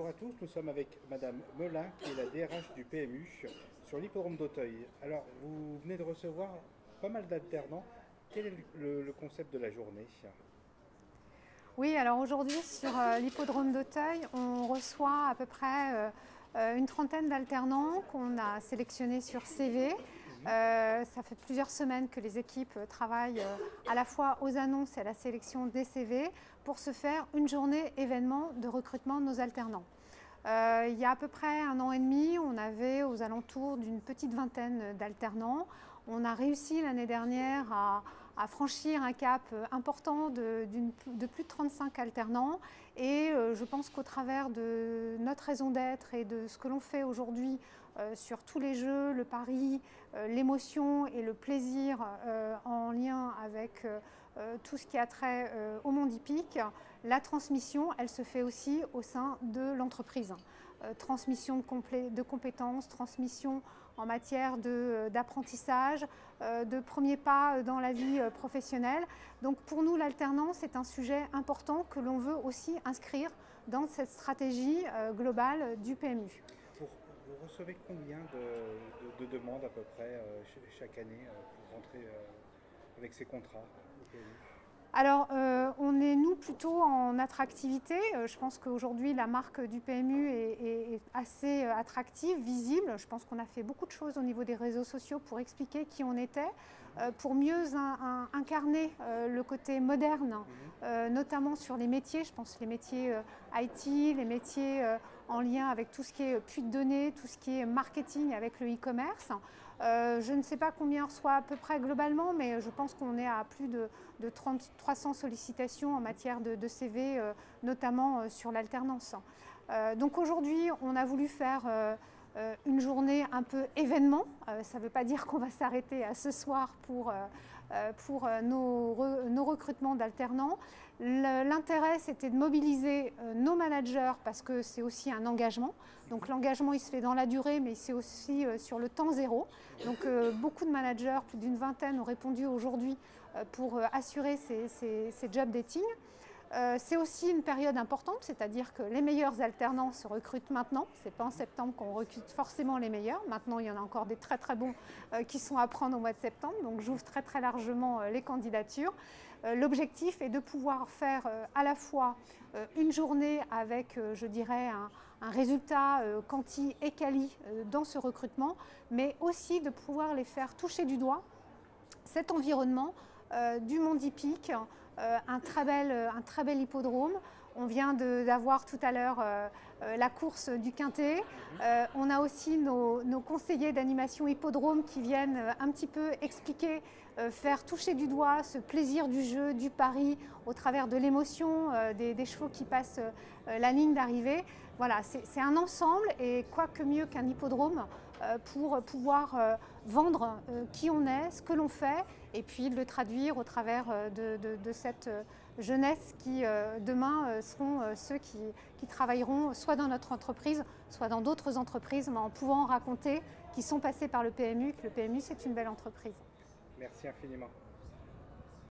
Bonjour à tous, nous sommes avec Madame Melin, qui est la DRH du PMU, sur l'hippodrome d'Auteuil. Alors, vous venez de recevoir pas mal d'alternants. Quel est le concept de la journée? Oui, alors aujourd'hui sur l'hippodrome d'Auteuil, on reçoit à peu près une trentaine d'alternants qu'on a sélectionnés sur CV. Ça fait plusieurs semaines que les équipes travaillent à la fois aux annonces et à la sélection des CV pour se faire une journée événement de recrutement de nos alternants. Il y a à peu près 1 an et demi, on avait aux alentours d'une petite vingtaine d'alternants. On a réussi l'année dernière à franchir un cap important de plus de 35 alternants. Et je pense qu'au travers de notre raison d'être et de ce que l'on fait aujourd'hui sur tous les jeux, le pari, l'émotion et le plaisir en lien avec tout ce qui a trait au monde hippique, la transmission, elle se fait aussi au sein de l'entreprise. Transmission de compétences, transmission en matière d'apprentissage, de premiers pas dans la vie professionnelle. Donc pour nous, l'alternance est un sujet important que l'on veut aussi inscrire dans cette stratégie globale du PMU. Vous recevez combien de demandes à peu près chaque année pour rentrer avec ces contrats au PMU? Alors, on est nous plutôt en attractivité. Je pense qu'aujourd'hui la marque du PMU est assez attractive, visible. Je pense qu'on a fait beaucoup de choses au niveau des réseaux sociaux pour expliquer qui on était, pour mieux incarner le côté moderne, notamment sur les métiers. Je pense les métiers IT, les métiers en lien avec tout ce qui est puits de données, tout ce qui est marketing avec le e-commerce. Je ne sais pas combien on reçoit à peu près globalement, mais je pense qu'on est à plus de 300 sollicitations en matière de CV, notamment sur l'alternance. Donc aujourd'hui, on a voulu faire une journée un peu événement. Ça ne veut pas dire qu'on va s'arrêter à ce soir pour nos recrutements d'alternants. L'intérêt, c'était de mobiliser nos managers parce que c'est aussi un engagement. Donc l'engagement, il se fait dans la durée, mais c'est aussi sur le temps zéro. Donc beaucoup de managers, plus d'une vingtaine, ont répondu aujourd'hui pour assurer ces job dating. C'est aussi une période importante, c'est-à-dire que les meilleurs alternants se recrutent maintenant. Ce n'est pas en septembre qu'on recrute forcément les meilleurs. Maintenant, il y en a encore des très très bons qui sont à prendre au mois de septembre. Donc j'ouvre très très largement les candidatures. L'objectif est de pouvoir faire à la fois une journée avec, je dirais, un résultat quanti et quali dans ce recrutement, mais aussi de pouvoir les faire toucher du doigt cet environnement du monde hippique, un très bel hippodrome. On vient d'avoir tout à l'heure la course du Quintet. On a aussi nos conseillers d'animation hippodrome qui viennent un petit peu expliquer, faire toucher du doigt ce plaisir du jeu, du pari, au travers de l'émotion des chevaux qui passent la ligne d'arrivée. Voilà, c'est un ensemble et quoi que mieux qu'un hippodrome pour pouvoir vendre qui on est, ce que l'on fait et puis de le traduire au travers de cette jeunesse qui demain seront ceux qui travailleront soit dans notre entreprise, soit dans d'autres entreprises, mais en pouvant raconter qu'ils sont passés par le PMU, que le PMU c'est une belle entreprise. Merci infiniment.